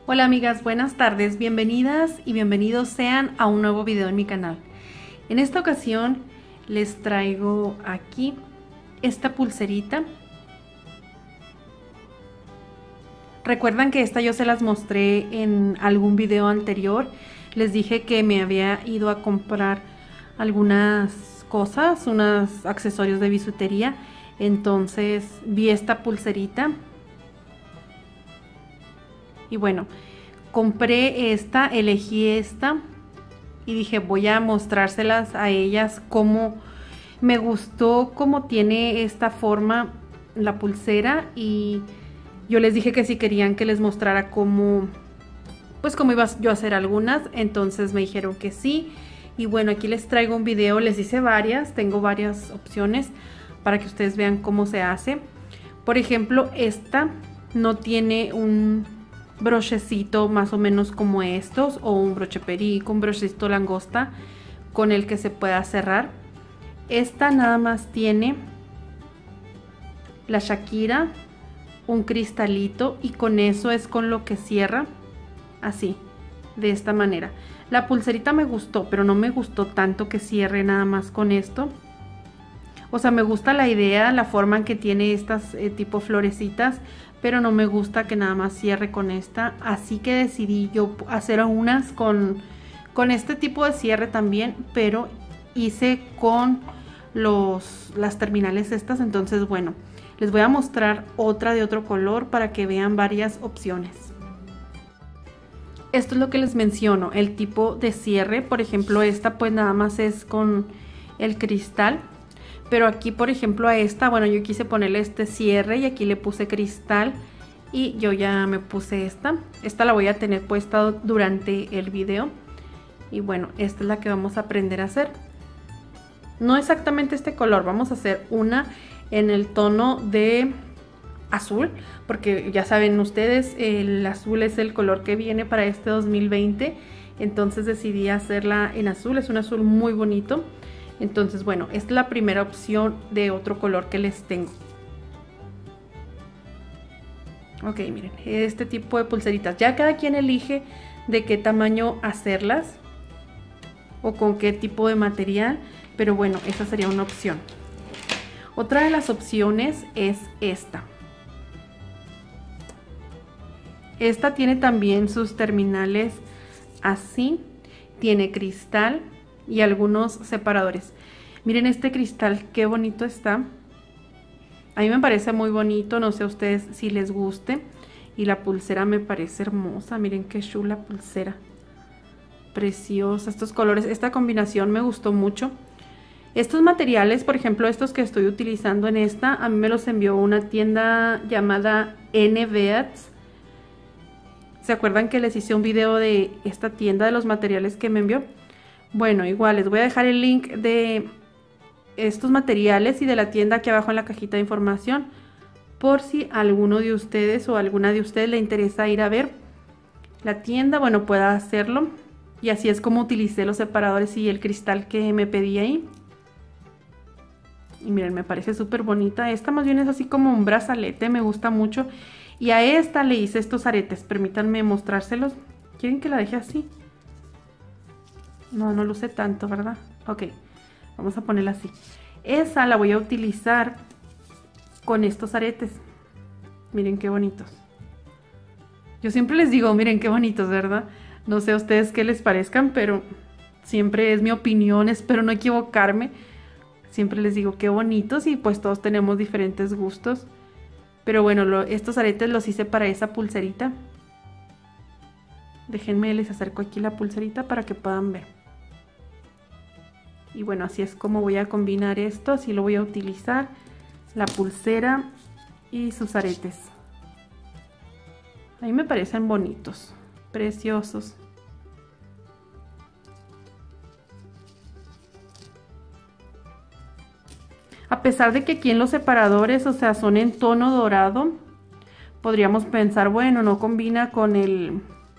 Hola amigas, buenas tardes, bienvenidas y bienvenidos sean a un nuevo video en mi canal. En esta ocasión les traigo aquí esta pulserita. Recuerdan que esta yo se las mostré en algún video anterior. Les dije que me había ido a comprar algunas cosas, unos accesorios de bisutería. Entonces vi esta pulserita. Y bueno, compré esta, elegí esta y dije voy a mostrárselas a ellas cómo me gustó, cómo tiene esta forma la pulsera, y yo les dije que si querían que les mostrara cómo, pues cómo iba yo a hacer algunas, entonces me dijeron que sí. Y bueno, aquí les traigo un video, les hice varias, tengo varias opciones para que ustedes vean cómo se hace. Por ejemplo, esta no tiene un brochecito más o menos como estos, o un broche perico, un brochecito langosta con el que se pueda cerrar. Esta nada más tiene la Shakira, un cristalito, y con eso es con lo que cierra, así, de esta manera. La pulserita me gustó, pero no me gustó tanto que cierre nada más con esto. O sea, me gusta la idea, la forma en que tiene estas tipo florecitas, pero no me gusta que nada más cierre con esta. Así que decidí yo hacer unas con este tipo de cierre también, pero hice con las terminales estas. Entonces, bueno, les voy a mostrar otra de otro color para que vean varias opciones. Esto es lo que les menciono, el tipo de cierre. Por ejemplo, esta pues nada más es con el cristal. Pero aquí, por ejemplo, a esta, bueno, yo quise ponerle este cierre y aquí le puse cristal, y yo ya me puse esta. Esta la voy a tener puesta durante el video. Y bueno, esta es la que vamos a aprender a hacer. No exactamente este color, vamos a hacer una en el tono de azul, porque ya saben ustedes, el azul es el color que viene para este 2020. Entonces decidí hacerla en azul, es un azul muy bonito. Entonces, bueno, esta es la primera opción de otro color que les tengo. Ok, miren, este tipo de pulseritas. Ya cada quien elige de qué tamaño hacerlas o con qué tipo de material, pero bueno, esa sería una opción. Otra de las opciones es esta. Esta tiene también sus terminales así, tiene cristal y algunos separadores. Miren este cristal, qué bonito está. A mí me parece muy bonito, no sé a ustedes si les guste. Y la pulsera me parece hermosa, miren qué chula pulsera. Preciosa, estos colores, esta combinación me gustó mucho. Estos materiales, por ejemplo, estos que estoy utilizando en esta, a mí me los envió una tienda llamada NBeads. ¿Se acuerdan que les hice un video de esta tienda, de los materiales que me envió? Bueno, igual les voy a dejar el link de estos materiales y de la tienda aquí abajo en la cajita de información, por si alguno de ustedes o alguna de ustedes le interesa ir a ver la tienda, bueno, pueda hacerlo. Y así es como utilicé los separadores y el cristal que me pedí ahí. Y miren, me parece súper bonita. Esta más bien es así como un brazalete, me gusta mucho. Y a esta le hice estos aretes, permítanme mostrárselos. ¿Quieren que la deje así? No luce tanto, ¿verdad? Ok, vamos a ponerla así. Esa la voy a utilizar con estos aretes. Miren qué bonitos. Yo siempre les digo, miren qué bonitos, ¿verdad? No sé a ustedes qué les parezcan, pero siempre es mi opinión, espero no equivocarme. Siempre les digo qué bonitos, y pues todos tenemos diferentes gustos. Pero bueno, estos aretes los hice para esa pulserita. Déjenme, les acerco aquí la pulserita para que puedan ver. Y bueno, así es como voy a combinar esto, así lo voy a utilizar, la pulsera y sus aretes. A mí me parecen bonitos, preciosos. A pesar de que aquí en los separadores, o sea, son en tono dorado, podríamos pensar, bueno, no combina con el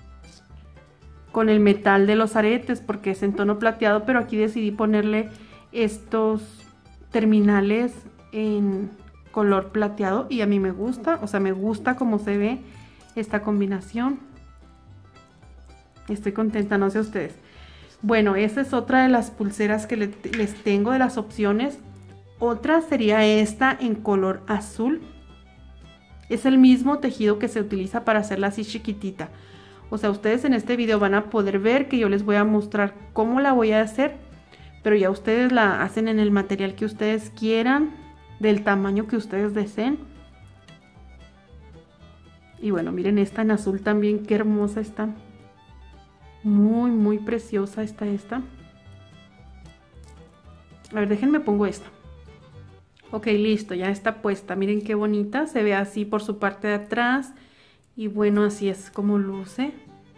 metal de los aretes porque es en tono plateado, pero aquí decidí ponerle estos terminales en color plateado y a mí me gusta, o sea, me gusta cómo se ve esta combinación. Estoy contenta, no sé ustedes. Bueno, esa es otra de las pulseras que les tengo de las opciones. Otra sería esta en color azul. Es el mismo tejido que se utiliza para hacerla así chiquitita. O sea, ustedes en este video van a poder ver que yo les voy a mostrar cómo la voy a hacer. Pero ya ustedes la hacen en el material que ustedes quieran, del tamaño que ustedes deseen. Y bueno, miren esta en azul también, qué hermosa está. Muy, muy preciosa está esta. A ver, déjenme pongo esta. Ok, listo, ya está puesta. Miren qué bonita, se ve así por su parte de atrás. Y bueno, así es como luce.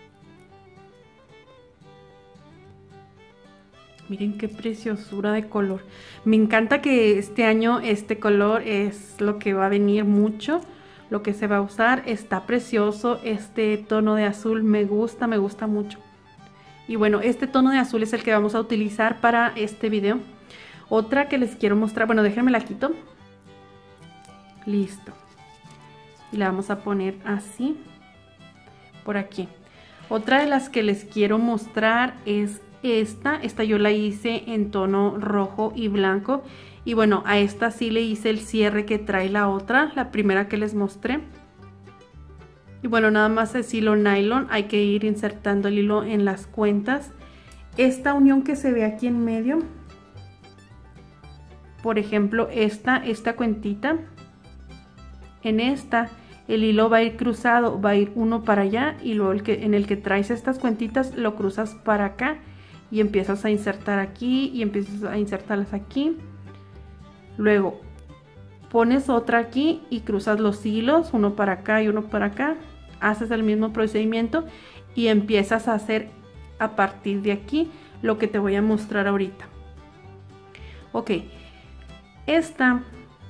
Miren qué preciosura de color. Me encanta que este año este color es lo que va a venir mucho. Lo que se va a usar. Está precioso. Este tono de azul me gusta mucho. Y bueno, este tono de azul es el que vamos a utilizar para este video. Otra que les quiero mostrar. Bueno, déjenme la quito. Listo. Y la vamos a poner así. Por aquí. Otra de las que les quiero mostrar es esta yo la hice en tono rojo y blanco. Y bueno, a esta sí le hice el cierre que trae la otra, la primera que les mostré. Y bueno, nada más es hilo nylon, hay que ir insertando el hilo en las cuentas. Esta unión que se ve aquí en medio, por ejemplo, esta cuentita, en esta el hilo va a ir cruzado, va a ir uno para allá y luego en el que traes estas cuentitas lo cruzas para acá y empiezas a insertar aquí y empiezas a insertarlas aquí. Luego pones otra aquí y cruzas los hilos, uno para acá y uno para acá. Haces el mismo procedimiento y empiezas a hacer a partir de aquí lo que te voy a mostrar ahorita. Ok, esta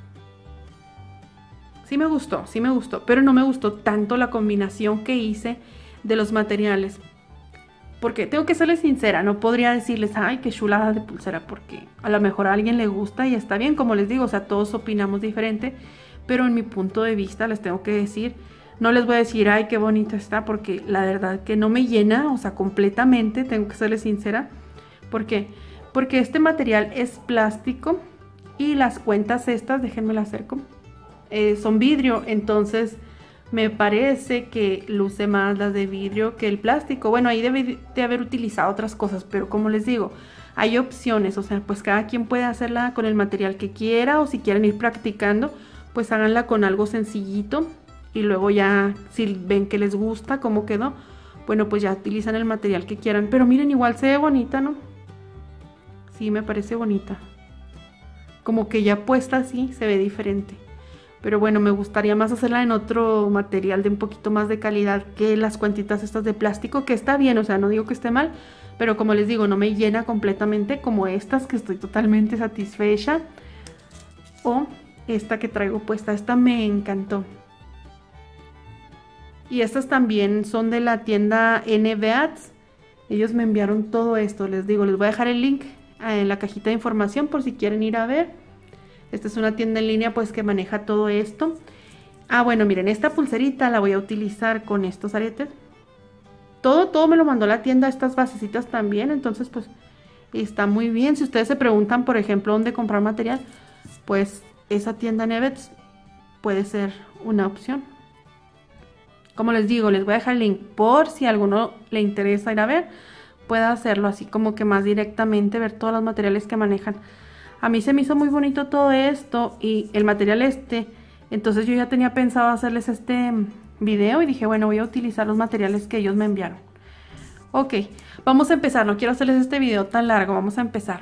sí me gustó, pero no me gustó tanto la combinación que hice de los materiales. Porque tengo que serles sincera, no podría decirles, ay, qué chulada de pulsera, porque a lo mejor a alguien le gusta y está bien, como les digo, o sea, todos opinamos diferente, pero en mi punto de vista les tengo que decir, no les voy a decir, ay, qué bonito está, porque la verdad que no me llena, o sea, completamente, tengo que serles sincera. ¿Por qué? Porque este material es plástico y las cuentas estas, déjenme la acerco, son vidrio, entonces me parece que luce más las de vidrio que el plástico. Bueno, ahí debe de haber utilizado otras cosas, pero como les digo, hay opciones, o sea, pues cada quien puede hacerla con el material que quiera, o si quieren ir practicando, pues háganla con algo sencillito y luego ya, si ven que les gusta cómo quedó, bueno, pues ya utilizan el material que quieran. Pero miren, igual se ve bonita, ¿no? Sí, me parece bonita. Como que ya puesta así, se ve diferente. Pero bueno, me gustaría más hacerla en otro material de un poquito más de calidad que las cuentitas estas de plástico, que está bien, o sea, no digo que esté mal, pero como les digo, no me llena completamente como estas, que estoy totalmente satisfecha. O esta que traigo puesta, esta me encantó. Y estas también son de la tienda NBATS. Ellos me enviaron todo esto, les digo, les voy a dejar el link en la cajita de información por si quieren ir a ver. Esta es una tienda en línea pues que maneja todo esto. Ah, bueno, miren, esta pulserita la voy a utilizar con estos aretes. Todo me lo mandó la tienda, estas basecitas también, entonces pues está muy bien. Si ustedes se preguntan, por ejemplo, dónde comprar material, pues esa tienda NBATS puede ser una opción. Como les digo, les voy a dejar el link por si a alguno le interesa ir a ver, pueda hacerlo así como que más directamente, ver todos los materiales que manejan. A mí se me hizo muy bonito todo esto y el material entonces yo ya tenía pensado hacerles este video y dije, bueno, voy a utilizar los materiales que ellos me enviaron. Ok, vamos a empezar, no quiero hacerles este video tan largo, vamos a empezar.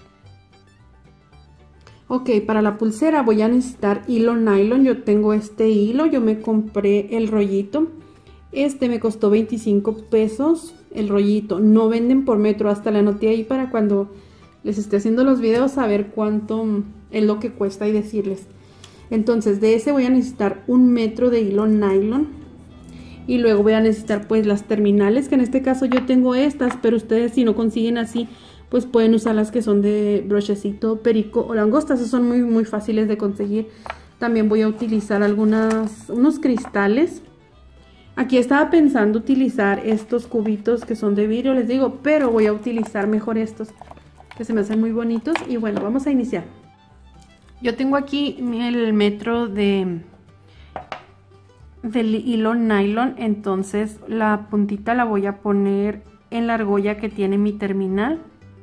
Ok, para la pulsera voy a necesitar hilo nylon, yo tengo este hilo, yo me compré el rollito. Este me costó 25 pesos el rollito, no venden por metro, hasta la anoté ahí para cuando les esté haciendo los videos saber cuánto es lo que cuesta y decirles. Entonces de ese voy a necesitar 1 metro de hilo nylon y luego voy a necesitar pues las terminales, que en este caso yo tengo estas, pero ustedes si no consiguen así pues pueden usar las que son de brochecito, perico o langostas, esas son muy fáciles de conseguir. También voy a utilizar unos cristales. Aquí estaba pensando utilizar estos cubitos que son de vidrio, les digo, pero voy a utilizar mejor estos que se me hacen muy bonitos. Y bueno, vamos a iniciar. Yo tengo aquí el metro del hilo nylon, entonces la puntita la voy a poner en la argolla que tiene mi terminal.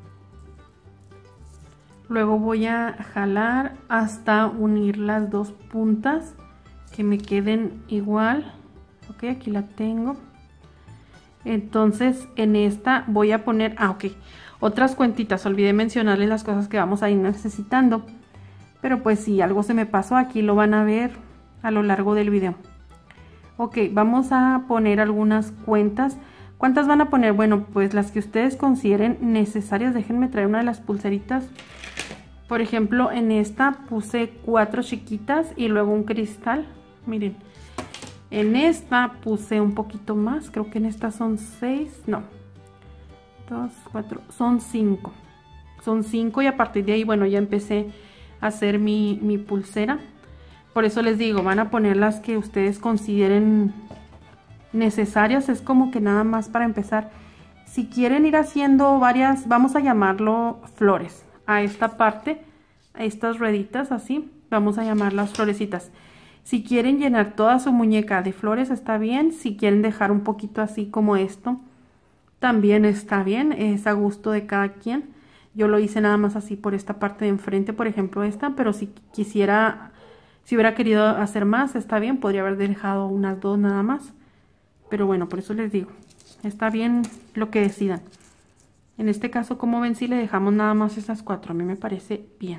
Luego voy a jalar hasta unir las dos puntas que me queden igual. Ok, aquí la tengo. Entonces en esta voy a poner, otras cuentitas. Olvidé mencionarles las cosas que vamos a ir necesitando. Pero pues si algo se me pasó, aquí lo van a ver a lo largo del video. Ok, vamos a poner algunas cuentas. ¿Cuántas van a poner? Bueno, pues las que ustedes consideren necesarias. Déjenme traer una de las pulseritas. Por ejemplo, en esta puse 4 chiquitas y luego un cristal. Miren, en esta puse un poquito más. Creo que en esta son 6, no, 2, 4, son 5. Son 5 y a partir de ahí, bueno, ya empecé a hacer mi pulsera. Por eso les digo, van a poner las que ustedes consideren necesarias. Es como que nada más para empezar. Si quieren ir haciendo varias, vamos a llamarlo flores. A esta parte, a estas rueditas así, vamos a llamarlas florecitas. Si quieren llenar toda su muñeca de flores, está bien. Si quieren dejar un poquito así como esto, también está bien. Es a gusto de cada quien. Yo lo hice nada más así por esta parte de enfrente, por ejemplo esta, pero si quisiera, si hubiera querido hacer más, está bien. Podría haber dejado unas 2 nada más. Pero bueno, por eso les digo, está bien lo que decidan. En este caso, como ven, si le dejamos nada más esas 4, a mí me parece bien.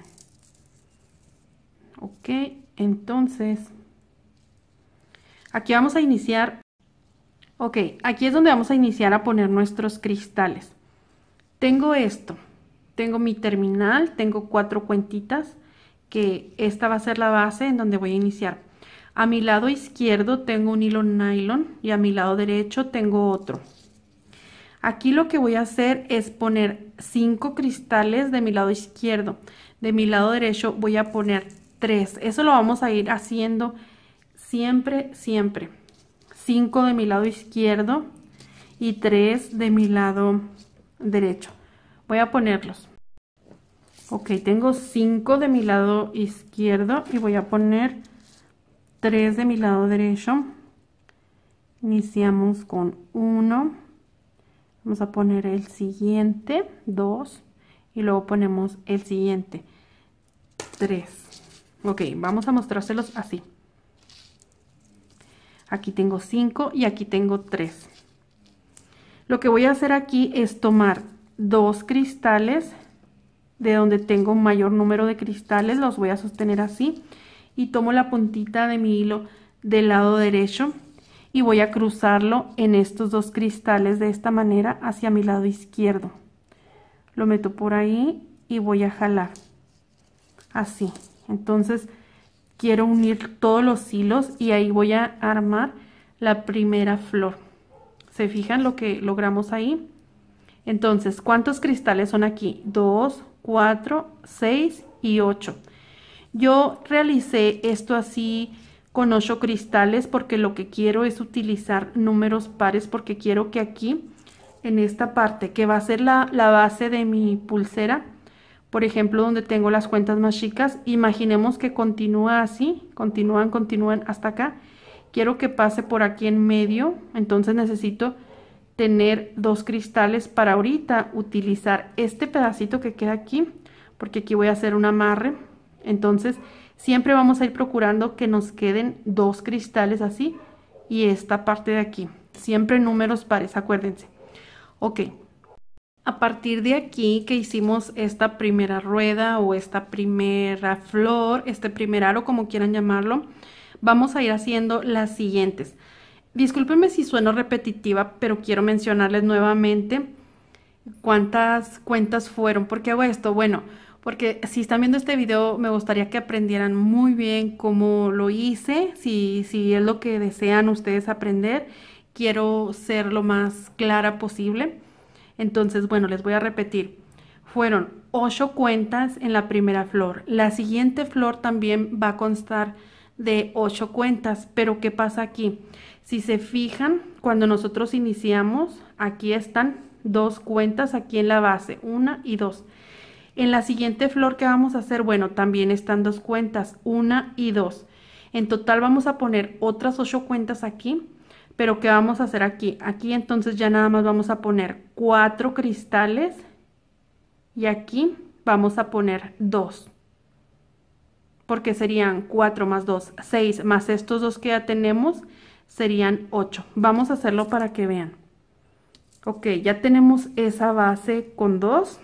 Ok, entonces, aquí vamos a iniciar. Ok, aquí es donde vamos a iniciar a poner nuestros cristales. Tengo esto, tengo mi terminal, tengo 4 cuentitas, que esta va a ser la base en donde voy a iniciar. A mi lado izquierdo tengo un hilo nylon y a mi lado derecho tengo otro. Aquí lo que voy a hacer es poner 5 cristales de mi lado izquierdo. De mi lado derecho voy a poner 3. Eso lo vamos a ir haciendo siempre. 5 de mi lado izquierdo y 3 de mi lado derecho. Voy a ponerlos. Ok, tengo 5 de mi lado izquierdo y voy a poner 3 de mi lado derecho. Iniciamos con 1. Vamos a poner el siguiente, 2, y luego ponemos el siguiente, 3. Ok, vamos a mostrárselos así. Aquí tengo 5 y aquí tengo 3. Lo que voy a hacer aquí es tomar 2 cristales, de donde tengo un mayor número de cristales, los voy a sostener así, y tomo la puntita de mi hilo del lado derecho, y voy a cruzarlo en estos 2 cristales de esta manera hacia mi lado izquierdo. Lo meto por ahí y voy a jalar así. Entonces quiero unir todos los hilos y ahí voy a armar la primera flor. ¿Se fijan lo que logramos ahí? Entonces, ¿cuántos cristales son aquí? 2, 4, 6 y 8. Yo realicé esto así con 8 cristales porque lo que quiero es utilizar números pares, porque quiero que aquí en esta parte que va a ser la base de mi pulsera, por ejemplo donde tengo las cuentas más chicas, imaginemos que continúa así, continúan hasta acá. Quiero que pase por aquí en medio, entonces necesito tener 2 cristales para ahorita utilizar este pedacito que queda aquí, porque aquí voy a hacer un amarre. Entonces siempre vamos a ir procurando que nos queden 2 cristales así y esta parte de aquí, siempre números pares, acuérdense. Ok, a partir de aquí que hicimos esta primera rueda o esta primera flor, este primer aro, como quieran llamarlo, vamos a ir haciendo las siguientes. Discúlpenme si sueno repetitiva, pero quiero mencionarles nuevamente cuántas cuentas fueron. ¿Por qué hago esto? Bueno, porque si están viendo este video me gustaría que aprendieran muy bien cómo lo hice, si es lo que desean ustedes aprender. Quiero ser lo más clara posible. Entonces, bueno, les voy a repetir. Fueron 8 cuentas en la primera flor. La siguiente flor también va a constar de 8 cuentas. Pero ¿qué pasa aquí? Si se fijan, cuando nosotros iniciamos, aquí están 2 cuentas aquí en la base, 1 y 2. En la siguiente flor que vamos a hacer, bueno, también están 2 cuentas, 1 y 2. En total vamos a poner otras 8 cuentas aquí, pero ¿qué vamos a hacer aquí? Aquí entonces ya nada más vamos a poner 4 cristales y aquí vamos a poner 2. Porque serían 4 más 2, 6, más estos 2 que ya tenemos, serían 8. Vamos a hacerlo para que vean. Ok, ya tenemos esa base con 2.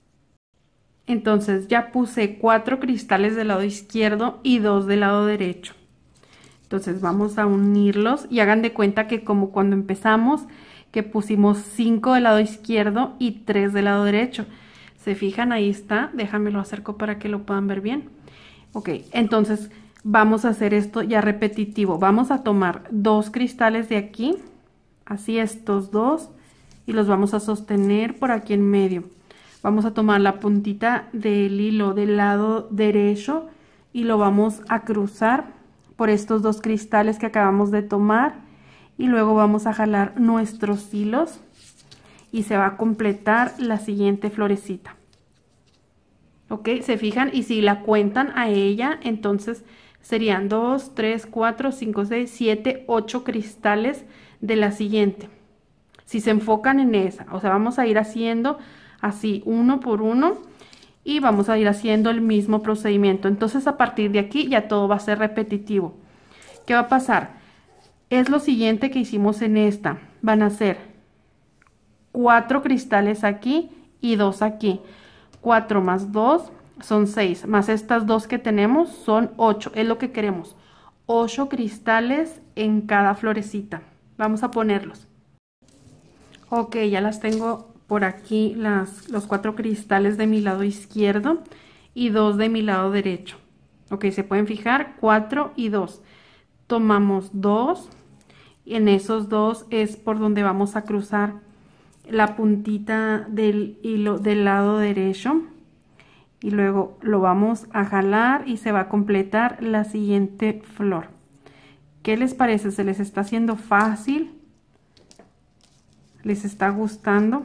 Entonces ya puse 4 cristales del lado izquierdo y 2 del lado derecho. Entonces vamos a unirlos y hagan de cuenta que como cuando empezamos, que pusimos 5 del lado izquierdo y 3 del lado derecho. ¿Se fijan? Ahí está. Déjame lo acerco para que lo puedan ver bien. Ok, entonces vamos a hacer esto ya repetitivo. Vamos a tomar 2 cristales de aquí, así estos 2, y los vamos a sostener por aquí en medio. Vamos a tomar la puntita del hilo del lado derecho y lo vamos a cruzar por estos 2 cristales que acabamos de tomar y luego vamos a jalar nuestros hilos y se va a completar la siguiente florecita. Ok, se fijan, y si la cuentan a ella, entonces serían 2, 3, 4, 5, 6, 7, 8 cristales de la siguiente. Si se enfocan en esa, o sea, vamos a ir haciendo así uno por uno y vamos a ir haciendo el mismo procedimiento. Entonces a partir de aquí ya todo va a ser repetitivo. ¿Qué va a pasar? Es lo siguiente que hicimos en esta. Van a ser 4 cristales aquí y 2 aquí. 4 más 2 son 6, más estas 2 que tenemos son 8, es lo que queremos. 8 cristales en cada florecita. Vamos a ponerlos. Ok, ya las tengo por aquí, los 4 cristales de mi lado izquierdo y 2 de mi lado derecho. Ok, se pueden fijar, 4 y 2. Tomamos 2 y en esos 2 es por donde vamos a cruzar la puntita del hilo del lado derecho y luego lo vamos a jalar y se va a completar la siguiente flor. ¿Qué les parece? ¿Se les está haciendo fácil? ¿Les está gustando?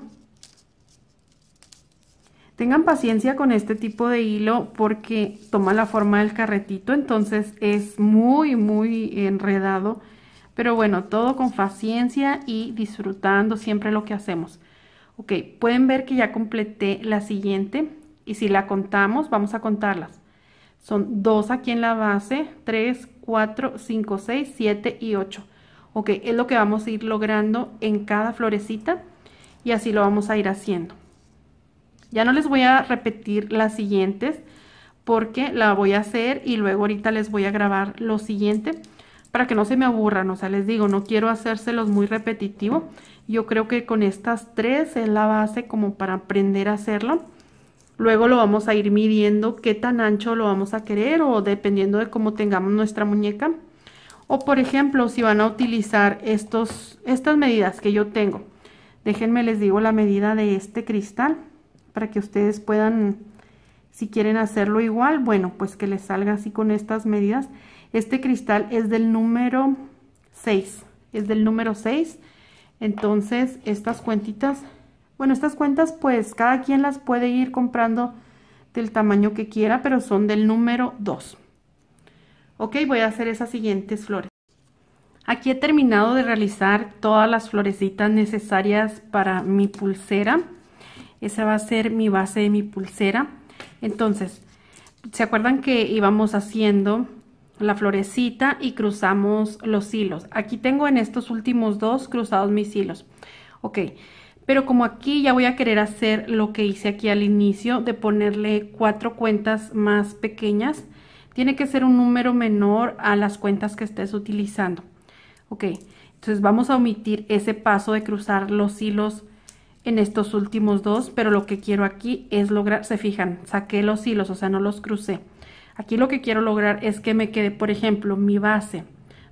Tengan paciencia con este tipo de hilo porque toma la forma del carretito, entonces es muy enredado. Pero bueno, todo con paciencia y disfrutando siempre lo que hacemos. Ok, pueden ver que ya completé la siguiente y si la contamos, vamos a contarlas. Son 2 aquí en la base, 3, 4, 5, 6, 7 y 8. Ok, es lo que vamos a ir logrando en cada florecita y así lo vamos a ir haciendo. Ya no les voy a repetir las siguientes porque la voy a hacer y luego ahorita les voy a grabar lo siguiente para que no se me aburran. O sea, les digo, no quiero hacérselos muy repetitivo. Yo creo que con estas 3 es la base como para aprender a hacerlo. Luego lo vamos a ir midiendo qué tan ancho lo vamos a querer o dependiendo de cómo tengamos nuestra muñeca. O por ejemplo, si van a utilizar estas medidas que yo tengo. Déjenme les digo la medida de este cristal para que ustedes puedan, si quieren hacerlo igual, bueno, pues que les salga así con estas medidas. Este cristal es del número 6, es del número 6. Entonces estas cuentitas, bueno, estas cuentas pues cada quien las puede ir comprando del tamaño que quiera, pero son del número 2. Ok, voy a hacer esas siguientes flores. Aquí he terminado de realizar todas las florecitas necesarias para mi pulsera. Esa va a ser mi base de mi pulsera. Entonces, ¿se acuerdan que íbamos haciendo la florecita y cruzamos los hilos? Aquí tengo en estos últimos 2 cruzados mis hilos. Ok, pero como aquí ya voy a querer hacer lo que hice aquí al inicio de ponerle 4 cuentas más pequeñas, tiene que ser un número menor a las cuentas que estés utilizando. Ok, entonces vamos a omitir ese paso de cruzar los hilos en estos últimos 2, pero lo que quiero aquí es lograr, se fijan, saqué los hilos, o sea, no los crucé. Aquí lo que quiero lograr es que me quede, por ejemplo, mi base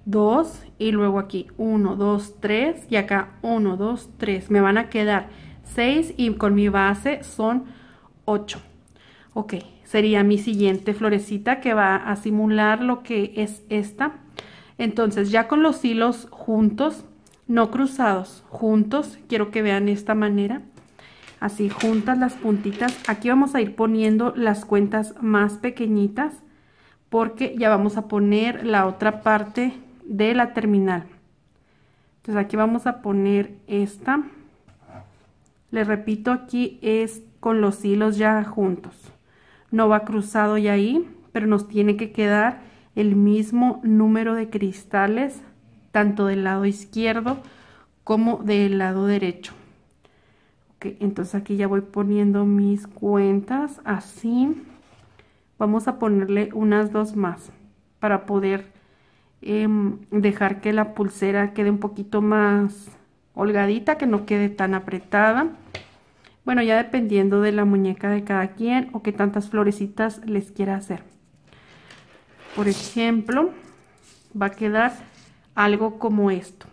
2 y luego aquí 1, 2, 3 y acá 1, 2, 3. Me van a quedar 6 y con mi base son 8. Ok, sería mi siguiente florecita que va a simular lo que es esta. Entonces ya con los hilos juntos, no cruzados, juntos, quiero que vean esta manera. Así juntas las puntitas. Aquí vamos a ir poniendo las cuentas más pequeñitas porque ya vamos a poner la otra parte de la terminal. Entonces aquí vamos a poner esta. Les repito, aquí es con los hilos ya juntos. No va cruzado ya ahí, pero nos tiene que quedar el mismo número de cristales, tanto del lado izquierdo como del lado derecho. Ok, entonces aquí ya voy poniendo mis cuentas así. Vamos a ponerle unas 2 más para poder dejar que la pulsera quede un poquito más holgadita, que no quede tan apretada. Bueno, ya dependiendo de la muñeca de cada quien o qué tantas florecitas les quiera hacer. Por ejemplo, va a quedar algo como esto.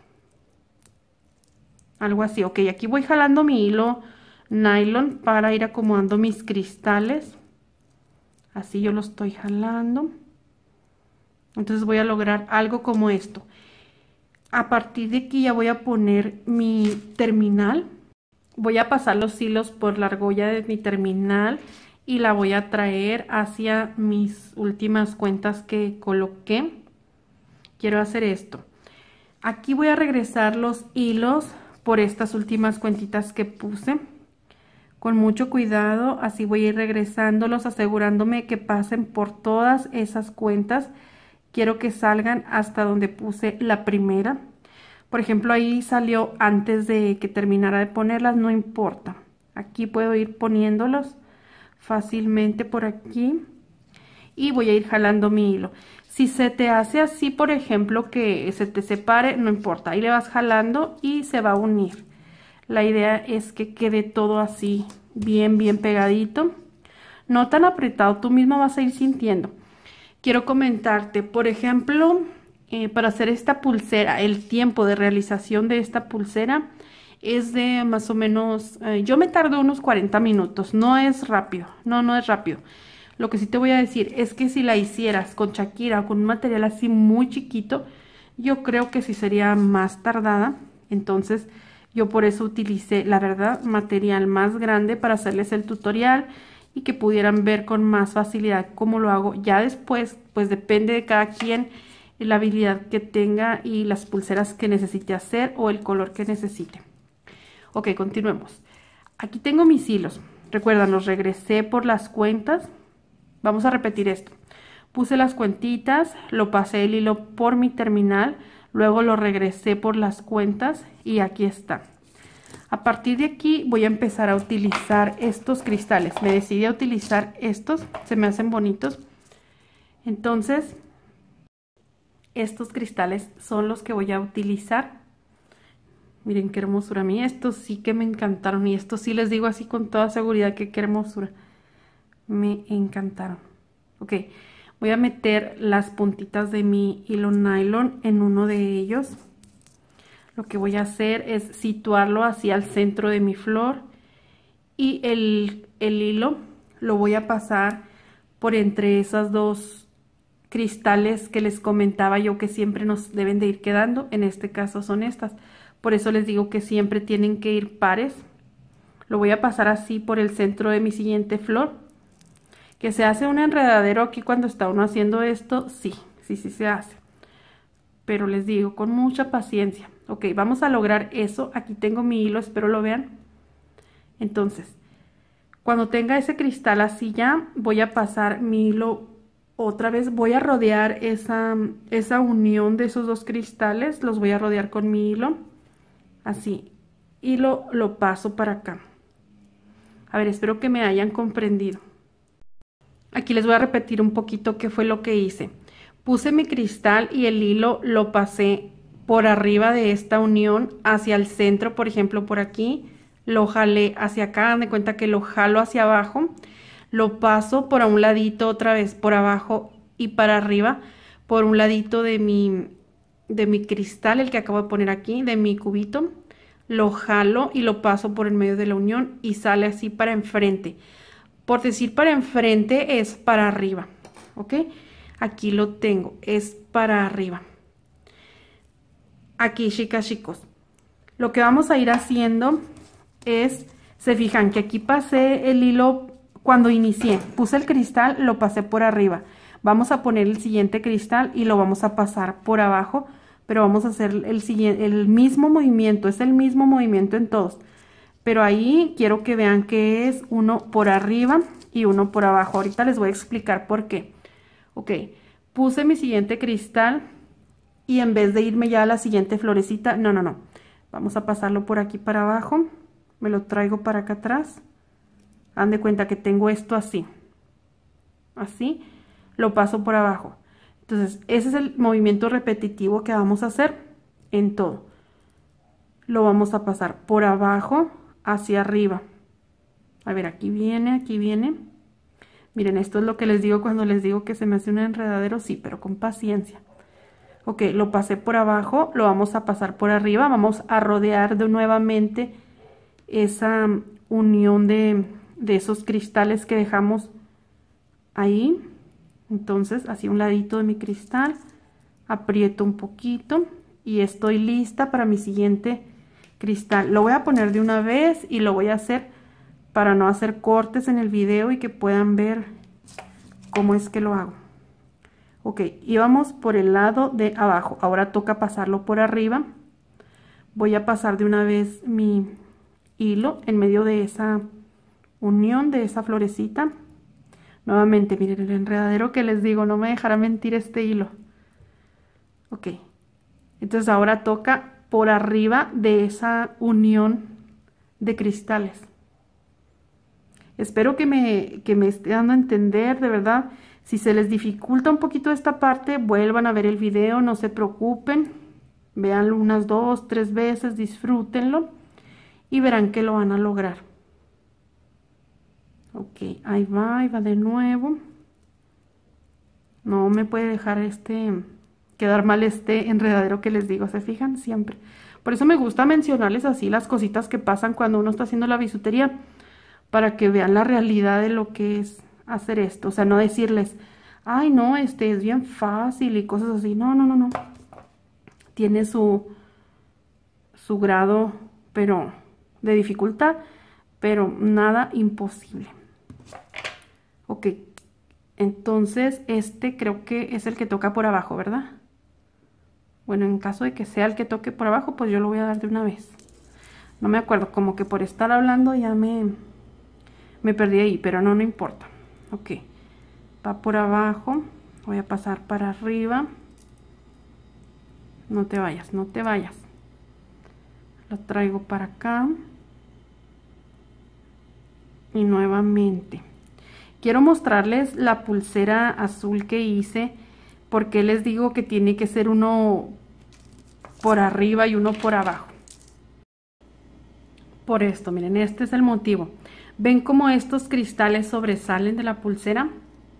Algo así. Ok, aquí voy jalando mi hilo nylon para ir acomodando mis cristales. Así yo lo estoy jalando. Entonces voy a lograr algo como esto. A partir de aquí ya voy a poner mi terminal. Voy a pasar los hilos por la argolla de mi terminal y la voy a traer hacia mis últimas cuentas que coloqué. Quiero hacer esto. Aquí voy a regresar los hilos por estas últimas cuentitas que puse. Con mucho cuidado, así voy a ir regresándolos, asegurándome que pasen por todas esas cuentas. Quiero que salgan hasta donde puse la primera. Por ejemplo, ahí salió antes de que terminara de ponerlas, no importa. Aquí puedo ir poniéndolos fácilmente por aquí y voy a ir jalando mi hilo. Si se te hace así, por ejemplo, que se te separe, no importa. Ahí le vas jalando y se va a unir. La idea es que quede todo así bien pegadito. No tan apretado, tú mismo vas a ir sintiendo. Quiero comentarte, por ejemplo, para hacer esta pulsera, el tiempo de realización de esta pulsera es de más o menos, yo me tardo unos 40 minutos, no es rápido, no es rápido. Lo que sí te voy a decir es que si la hicieras con Shakira o con un material así muy chiquito, yo creo que sí sería más tardada. Entonces yo por eso utilicé, la verdad, material más grande para hacerles el tutorial y que pudieran ver con más facilidad cómo lo hago. Ya después, pues depende de cada quien la habilidad que tenga y las pulseras que necesite hacer o el color que necesite. Ok, continuemos. Aquí tengo mis hilos. Recuerdan, los regresé por las cuentas. Vamos a repetir esto. Puse las cuentitas, lo pasé el hilo por mi terminal, luego lo regresé por las cuentas y aquí está. A partir de aquí voy a empezar a utilizar estos cristales. Me decidí a utilizar estos, se me hacen bonitos. Entonces, estos cristales son los que voy a utilizar. Miren qué hermosura. A mí estos sí que me encantaron y estos sí les digo así con toda seguridad que qué hermosura. Me encantaron. Ok, voy a meter las puntitas de mi hilo nylon en uno de ellos. Lo que voy a hacer es situarlo hacia el centro de mi flor y el hilo lo voy a pasar por entre esas dos cristales que les comentaba yo que siempre nos deben de ir quedando. En este caso son estas, por eso les digo que siempre tienen que ir pares. Lo voy a pasar así por el centro de mi siguiente flor. Que se hace un enredadero aquí cuando está uno haciendo esto, sí se hace, pero les digo con mucha paciencia. Ok, vamos a lograr eso. Aquí tengo mi hilo, espero lo vean. Entonces, cuando tenga ese cristal así ya, voy a pasar mi hilo otra vez. Voy a rodear esa unión de esos dos cristales. Los voy a rodear con mi hilo. Así. Y lo paso para acá. A ver, espero que me hayan comprendido. Aquí les voy a repetir un poquito qué fue lo que hice. Puse mi cristal y el hilo lo pasé por arriba de esta unión hacia el centro, por ejemplo por aquí, lo jalé hacia acá, dan de cuenta que lo jalo hacia abajo, lo paso por un ladito otra vez por abajo y para arriba, por un ladito de mi cristal, el que acabo de poner aquí, de mi cubito, lo jalo y lo paso por el medio de la unión y sale así para enfrente. Por decir para enfrente es para arriba, ¿ok? Aquí lo tengo, es para arriba. Aquí, chicas, chicos, lo que vamos a ir haciendo es, se fijan que aquí pasé el hilo cuando inicié, puse el cristal, lo pasé por arriba. Vamos a poner el siguiente cristal y lo vamos a pasar por abajo, pero vamos a hacer el mismo movimiento, es el mismo movimiento en todos. Pero ahí quiero que vean que es uno por arriba y uno por abajo. Ahorita les voy a explicar por qué. Ok, puse mi siguiente cristal y en vez de irme ya a la siguiente florecita, no. Vamos a pasarlo por aquí para abajo. Me lo traigo para acá atrás. Hagan de cuenta que tengo esto así. Así, lo paso por abajo. Entonces, ese es el movimiento repetitivo que vamos a hacer en todo. Lo vamos a pasar por abajo hacia arriba. A ver, aquí viene, aquí viene. Miren, esto es lo que les digo cuando les digo que se me hace un enredadero, sí, pero con paciencia. Ok, lo pasé por abajo, lo vamos a pasar por arriba, vamos a rodear nuevamente esa unión de esos cristales que dejamos ahí. Entonces, así un ladito de mi cristal, aprieto un poquito y estoy lista para mi siguiente cristal. Lo voy a poner de una vez y lo voy a hacer para no hacer cortes en el video y que puedan ver cómo es que lo hago. Ok, y vamos por el lado de abajo. Ahora toca pasarlo por arriba. Voy a pasar de una vez mi hilo en medio de esa unión, de esa florecita. Nuevamente, miren el enredadero que les digo, no me dejará mentir este hilo. Ok, entonces ahora toca por arriba de esa unión de cristales. Espero que me esté dando a entender, de verdad. Si se les dificulta un poquito esta parte, vuelvan a ver el video, no se preocupen. Véanlo unas 2, 3 veces, disfrútenlo y verán que lo van a lograr. Ok, ahí va de nuevo. No me puede dejar quedar mal este enredadero que les digo, ¿se fijan? Siempre. Por eso me gusta mencionarles así las cositas que pasan cuando uno está haciendo la bisutería, para que vean la realidad de lo que es hacer esto. O sea, no decirles, ay, no, es bien fácil y cosas así. No. Tiene su grado, pero de dificultad, pero nada imposible. Ok, entonces creo que es el que toca por abajo, ¿verdad? Bueno, en caso de que sea el que toque por abajo, pues yo lo voy a dar de una vez. No me acuerdo, como que por estar hablando ya me perdí ahí, pero no importa. Ok, va por abajo, voy a pasar para arriba. No te vayas, no te vayas. Lo traigo para acá. Y nuevamente. Quiero mostrarles la pulsera azul que hice, porque les digo que tiene que ser uno por arriba y uno por abajo. Por esto, miren, este es el motivo. ¿Ven cómo estos cristales sobresalen de la pulsera?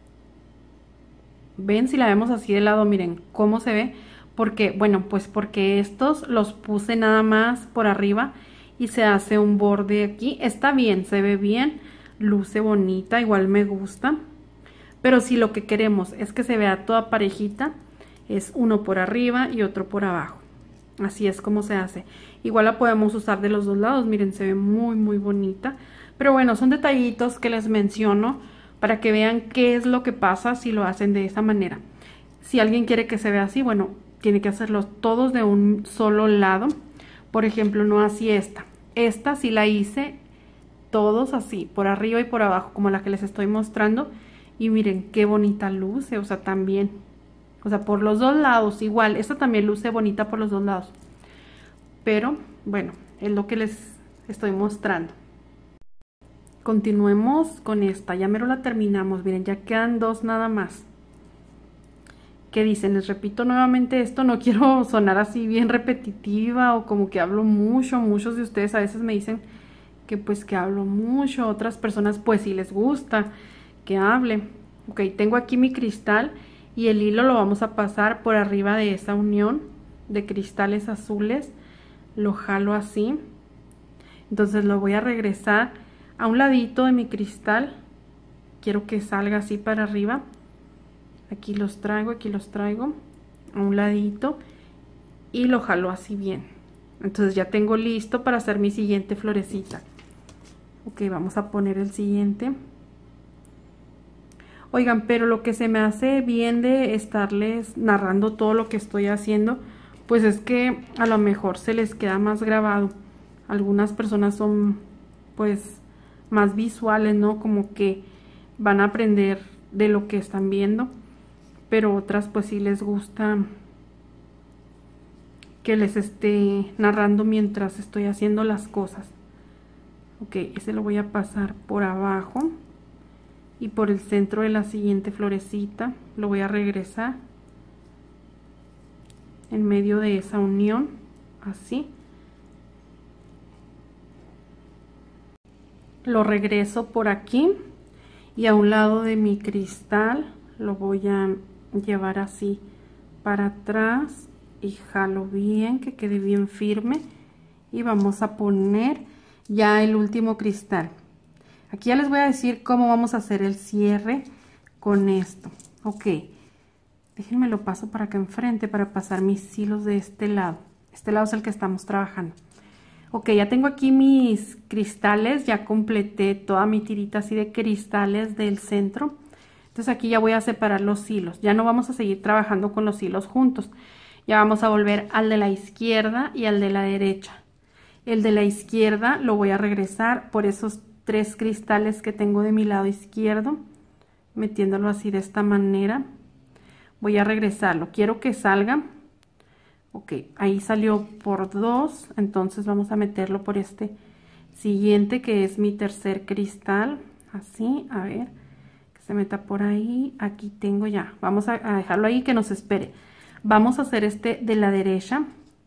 ¿Ven? Si la vemos así de lado, miren cómo se ve. Porque, bueno, pues porque estos los puse nada más por arriba y se hace un borde aquí. Está bien, se ve bien, luce bonita, igual me gusta. Pero si lo que queremos es que se vea toda parejita, es uno por arriba y otro por abajo. Así es como se hace. Igual la podemos usar de los dos lados, miren, se ve muy bonita. Pero bueno, son detallitos que les menciono para que vean qué es lo que pasa si lo hacen de esa manera. Si alguien quiere que se vea así, bueno, tiene que hacerlos todos de un solo lado. Por ejemplo, no así esta. Esta sí la hice todos así, por arriba y por abajo, como la que les estoy mostrando. Y miren qué bonita luce, o sea, también. O sea, por los dos lados, igual. Esta también luce bonita por los dos lados. Pero, bueno, es lo que les estoy mostrando. Continuemos con esta, ya mero la terminamos, miren, ya quedan dos nada más. ¿Qué dicen? Les repito nuevamente esto, no quiero sonar así bien repetitiva o como que hablo mucho. Muchos de ustedes a veces me dicen que pues que hablo mucho, otras personas pues sí les gusta que hable. Ok, tengo aquí mi cristal y el hilo lo vamos a pasar por arriba de esa unión de cristales azules, lo jalo así, entonces lo voy a regresar a un ladito de mi cristal quiero que salga así para arriba. Aquí los traigo a un ladito y lo jalo así bien. Entonces ya tengo listo para hacer mi siguiente florecita. Ok, vamos a poner el siguiente. Oigan, pero lo que se me hace bien de estarles narrando todo lo que estoy haciendo, pues es que a lo mejor se les queda más grabado. Algunas personas son pues más visuales, ¿no? Como que van a aprender de lo que están viendo, pero otras pues sí les gusta que les esté narrando mientras estoy haciendo las cosas. Ok, ese lo voy a pasar por abajo y por el centro de la siguiente florecita lo voy a regresar en medio de esa unión, así. Lo regreso por aquí y a un lado de mi cristal lo voy a llevar así para atrás y jalo bien, que quede bien firme, y vamos a poner ya el último cristal. Aquí ya les voy a decir cómo vamos a hacer el cierre con esto. Ok, déjenme lo paso para acá enfrente para pasar mis hilos de este lado. Este lado es el que estamos trabajando. Ok, ya tengo aquí mis cristales, ya completé toda mi tirita así de cristales del centro. Entonces aquí ya voy a separar los hilos. Ya no vamos a seguir trabajando con los hilos juntos. Ya vamos a volver al de la izquierda y al de la derecha. El de la izquierda lo voy a regresar por esos 3 cristales que tengo de mi lado izquierdo, metiéndolo así de esta manera. Voy a regresarlo, quiero que salga. Ok, ahí salió por 2, entonces vamos a meterlo por este siguiente que es mi tercer cristal, así, a ver, que se meta por ahí. Aquí tengo ya, vamos a dejarlo ahí que nos espere. Vamos a hacer este de la derecha.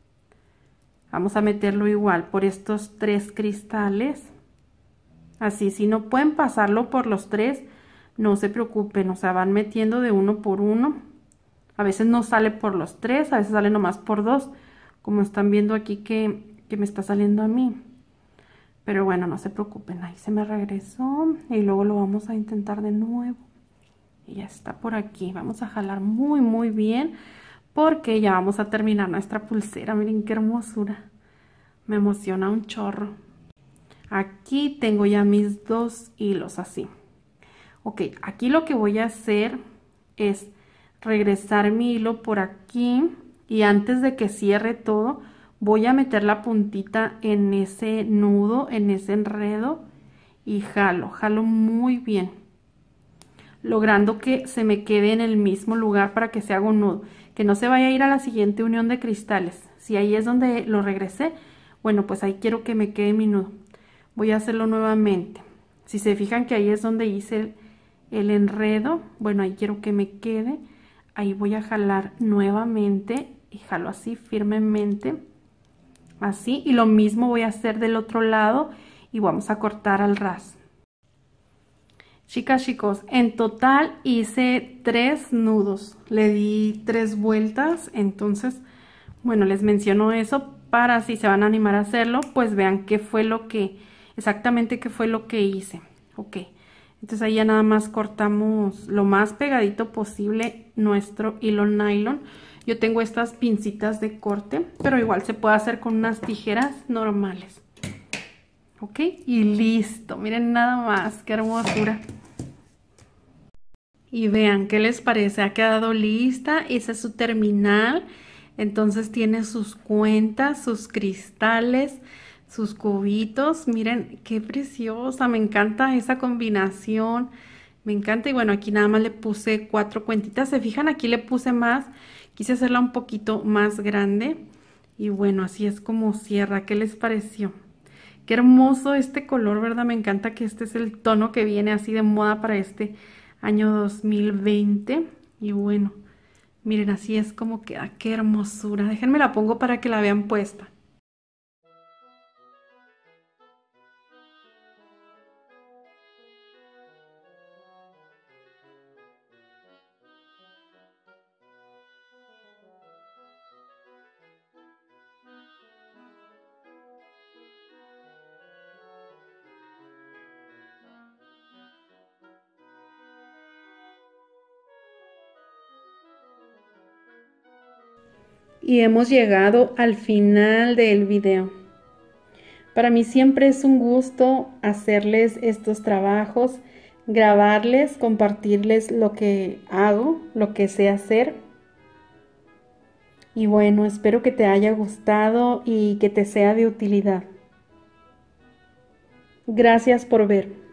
Vamos a meterlo igual por estos 3 cristales. Así, si no pueden pasarlo por los 3, no se preocupen, o sea, van metiendo de uno por uno. A veces no sale por los 3, a veces sale nomás por 2, como están viendo aquí que me está saliendo a mí. Pero bueno, no se preocupen, ahí se me regresó y luego lo vamos a intentar de nuevo. Y ya está por aquí, vamos a jalar muy bien, porque ya vamos a terminar nuestra pulsera. Miren qué hermosura, me emociona un chorro. Aquí tengo ya mis 2 hilos así. Ok, aquí lo que voy a hacer es regresar mi hilo por aquí y antes de que cierre todo voy a meter la puntita en ese nudo, en ese enredo, y jalo muy bien, logrando que se me quede en el mismo lugar para que se haga un nudo, que no se vaya a ir a la siguiente unión de cristales. Si ahí es donde lo regresé, bueno, pues ahí quiero que me quede mi nudo. Voy a hacerlo nuevamente. Si se fijan que ahí es donde hice el enredo, bueno, ahí quiero que me quede. Ahí voy a jalar nuevamente y jalo así firmemente, así, y lo mismo voy a hacer del otro lado y vamos a cortar al ras. Chicas, chicos, en total hice 3 nudos, le di 3 vueltas, entonces, bueno, les menciono eso para si se van a animar a hacerlo, pues vean qué fue lo que, exactamente qué fue lo que hice. Ok, entonces ahí ya nada más cortamos lo más pegadito posible nuestro hilo nylon. Yo tengo estas pincitas de corte, pero igual se puede hacer con unas tijeras normales. Ok, y listo, miren nada más, qué hermosura. Y vean qué les parece, ha quedado lista, esa es su terminal. Entonces tiene sus cuentas, sus cristales, sus cubitos. Miren qué preciosa, me encanta esa combinación, me encanta. Y bueno, aquí nada más le puse 4 cuentitas, se fijan, aquí le puse más, quise hacerla un poquito más grande. Y bueno, así es como cierra. ¿Qué les pareció? Qué hermoso este color, ¿verdad? Me encanta que este es el tono que viene así de moda para este año 2020. Y bueno, miren, así es como queda. Qué hermosura. Déjenme la pongo para que la vean puesta. Y hemos llegado al final del video. Para mí siempre es un gusto hacerles estos trabajos, grabarles, compartirles lo que hago, lo que sé hacer. Y bueno, espero que te haya gustado y que te sea de utilidad. Gracias por ver.